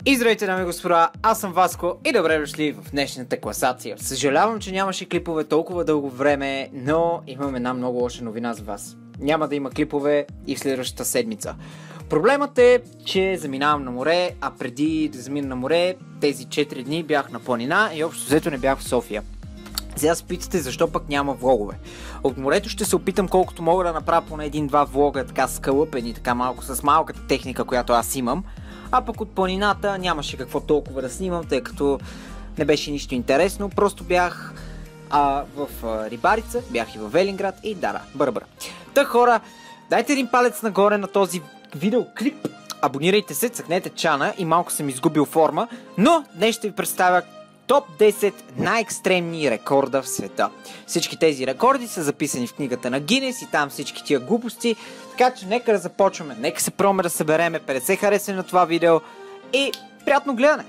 И здравейте, дами и господа, аз съм Васко и добре дошли в днешната класация. Съжалявам, че нямаше клипове толкова дълго време, но имам една много лоша новина за вас. Няма да има клипове и в следващата седмица. Проблемът е, че заминавам на море, а преди да замина на море, тези 4 дни бях на планина и общо взето не бях в София. Сега се питате защо пък няма влогове. От морето ще се опитам колкото мога да направя поне 1-2 влога, така скалъпени, така малко с малката техника, която аз имам. А пък от планината нямаше какво толкова да снимам, тъй като не беше нищо интересно. Просто бях в Рибарица, бях и в Велинград и бърбър. Та хора, дайте един палец нагоре на този видеоклип, абонирайте се, цъкнете чана и малко съм изгубил форма, но днес ще ви представя топ 10 най-екстремни рекорда в света. Всички тези рекорди са записани в книгата на Гинес и там всички тия глупости, така че нека да започваме, нека се пробваме да събереме 50 харесани на това видео и приятно гледане!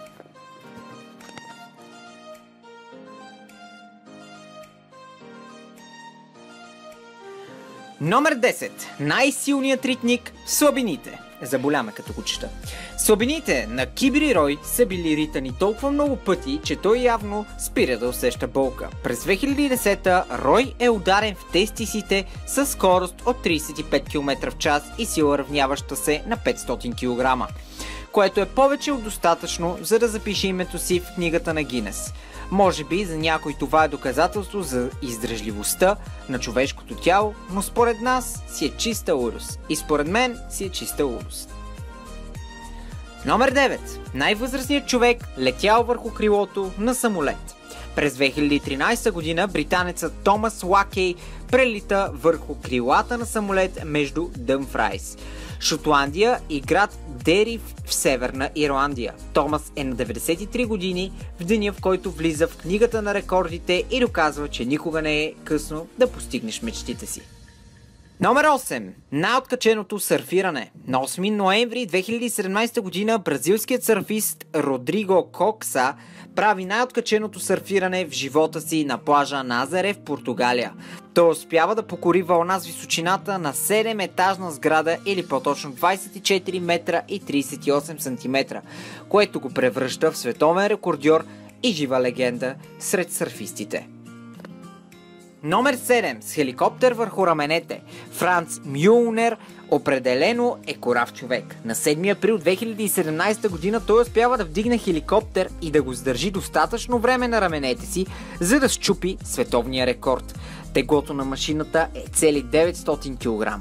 Номер 10. Най-силният ритник – слабините. Заболяме като го чета. Слабините на Кибри Рой са били ритани толкова много пъти, че той явно спира да усеща болка. През 2010-та Рой е ударен в тестисите с скорост от 35 км в час и сила равняваща се на 500 кг, което е повече от достатъчно, за да запише името си в книгата на Гинес. Може би за някой това е доказателство за издръжливостта на човешкото тяло, но според нас си е чиста лудост. И според мен си е чиста лудост. Номер 9. Най-възрастният човек летял върху крилото на самолет. През 2013 година британецът Томас Лакей прелита върху крилата на самолет между Дъмфрайс, Шотландия и град Дери в Северна Ирландия. Томас е на 93 години в деня, в който влиза в книгата на рекордите и доказва, че никога не е късно да постигнеш мечтите си. Номер 8. Най-откаченото сърфиране. На 8 ноември 2017 година бразилският сърфист Родриго Кокса прави най-откаченото сърфиране в живота си на плажа Назаре в Португалия. Той успява да покори вълна с височината на 7-етажна сграда или по-точно 24 метра и 38 см, което го превръща в световен рекордьор и жива легенда сред сърфистите. Номер 7. С хеликоптер върху раменете. Франц Мюлнер определено е корав човек. На 7 април 2017 година той успява да вдигне хеликоптер и да го задържи достатъчно време на раменете си, за да счупи световния рекорд. Теглото на машината е цели 900 кг.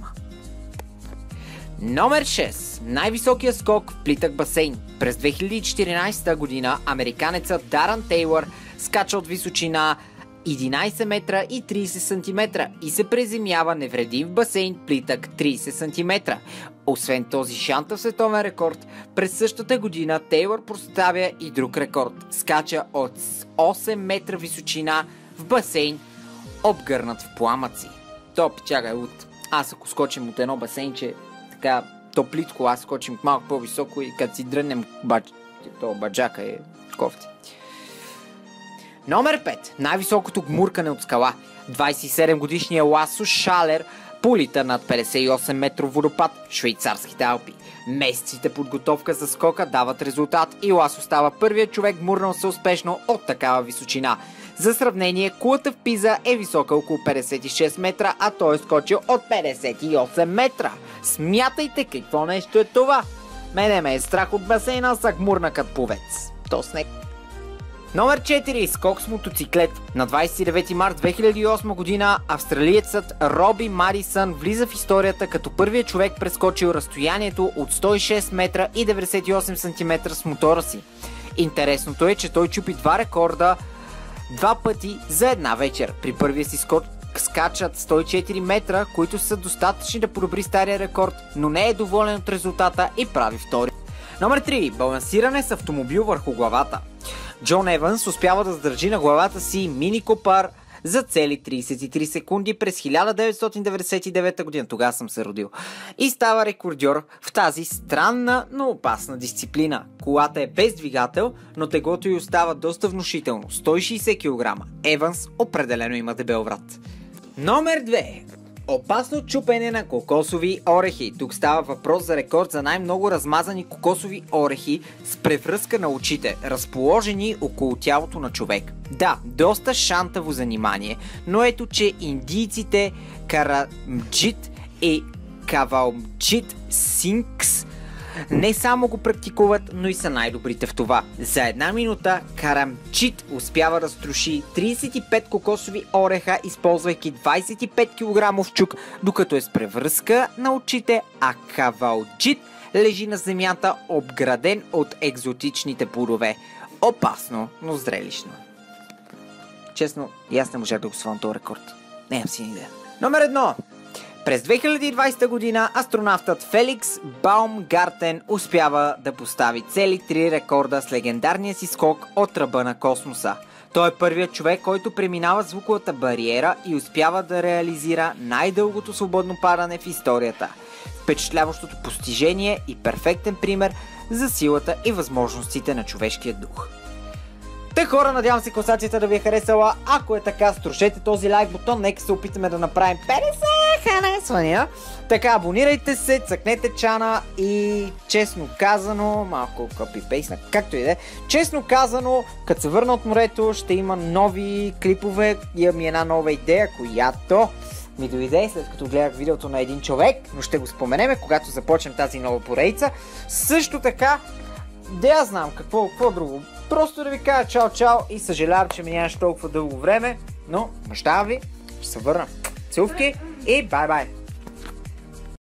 Номер 6. Най-високия скок в плитък басейн. През 2014 година американецът Дарън Тейлър скача от височина 11 метра и 30 см и се приземява невредим в басейн плитък 30 см. Освен този шантав световен рекорд, през същата година Тейлър поставя и друг рекорд. Скача от 8 метра височина в басейн, обгърнат в пламъци. То пичага е луд. Аз ако скочим от едно басейнче, така топлитко, аз скочим малко по-високо и като си дрънем то баджака е кофти. Номер 5. Най-високото гмуркане от скала. 27 годишният Ласо Шалер полита над 58 метров водопад в швейцарските Алпи. Месеците подготовка за скока дават резултат и Ласо става първият човек гмурнал се успешно от такава височина. За сравнение, кулата в Пиза е висока около 56 метра, а той е скочил от 58 метра. Смятайте какво нещо е това. Мене ме е страх от басейна, са гмурна като повец. То снег. Номер 4. Скок с мотоциклет. На 29 март 2008 година австралиецът Роби Марисън влиза в историята като първият човек прескочил разстоянието от 106 метра и 98 см с мотора си. Интересното е, че той чупи два рекорда два пъти за една вечер. При първия си скок скачат 104 метра, които са достатъчни да подобри стария рекорд, но не е доволен от резултата и прави втори. Номер 3. Балансиране с автомобил върху главата. Джон Еванс успява да задържи на главата си Мини Купър за цели 33 секунди през 1999 година. Тогава съм се родил. И става рекордьор в тази странна, но опасна дисциплина. Колата е без двигател, но теглото й остава доста внушително. 160 кг. Еванс определено има дебел врат. Номер 2. Опасно чупене на кокосови орехи. Тук става въпрос за рекорд за най-много размазани кокосови орехи с превръзка на очите, разположени около тялото на човек. Да, доста шантаво занимание, но ето, че индийците Карамджит и Кавалджит Синкс не само го практикуват, но и са най-добрите в това. За една минута Карамджит успява да струши 35 кокосови ореха, използвайки 25 кг чук, докато е с превръзка на очите, а Кавалджит лежи на земята, обграден от екзотичните плодове. Опасно, но зрелищно. Честно, и аз не можах да го свалям този рекорд. Нямам си идея. Номер 1. През 2020 година астронавтът Феликс Баумгартен успява да постави цели 3 рекорда с легендарния си скок от ръба на космоса. Той е първият човек, който преминава звуковата бариера и успява да реализира най-дългото свободно падане в историята. Впечатляващото постижение и перфектен пример за силата и възможностите на човешкия дух. Те хора, надявам се класацията да ви е харесала. Ако е така, струшете този лайк бутон, нека се опитаме да направим 50 харесвания. Така, абонирайте се, цъкнете чана и честно казано, малко копи-пейсна, както и да е, честно казано, като се върна от морето, ще има нови клипове. Имам и една нова идея, която ми дойде след като гледах видеото на един човек, но ще го споменеме, когато започнем тази нова поредица. Също така, да я знам какво друго. Просто да ви кажа чао и съжалявам, че ми нямаш толкова дълго време, но мъщавам ви, ще се върна. Целувки и бай-бай!